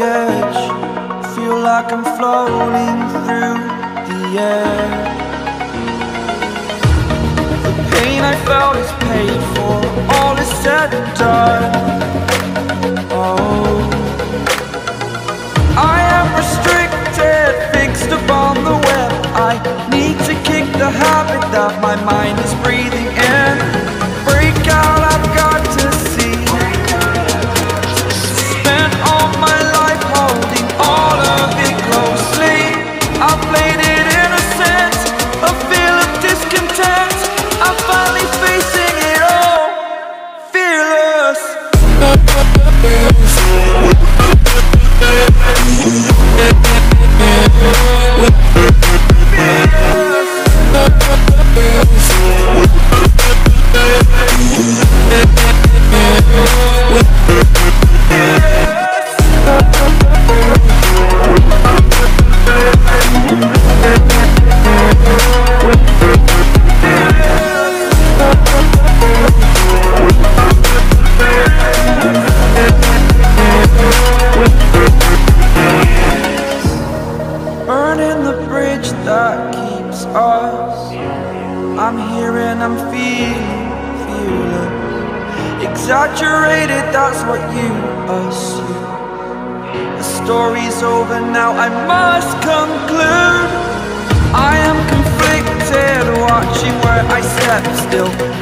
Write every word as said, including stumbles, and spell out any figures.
edge, feel like I'm floating through the air. The pain I felt is paid for, all is said and done. Oh, I am restricted, fixed upon the web. I need to kick the habit that my mind is breathing in. Break out, I've got to see. Spent all my life holding all of it closely. I played it innocent, a feel of discontent. I'm finally facing it all, fearless. Burning the bridge that keeps us. I'm here and I'm feeling fearless. Exaggerated, that's what you assume. The story's over now, I must conclude. I am conflicted, watching where I step still.